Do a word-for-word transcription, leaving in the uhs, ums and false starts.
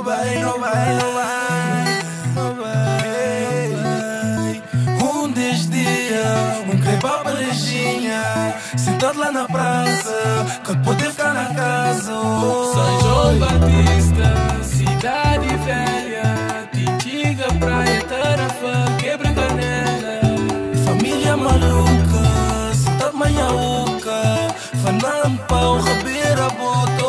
vai, não vai, não vai, não vai. Um deste dia, um crepa parejinha, sentado lá na praça, que pode ficar na casa. São João Batista, cidade velha, Titinga, praia, Tarafa, quebra canela. Família maluca, sentado manhãuca, fanampa, o rabeira, bota.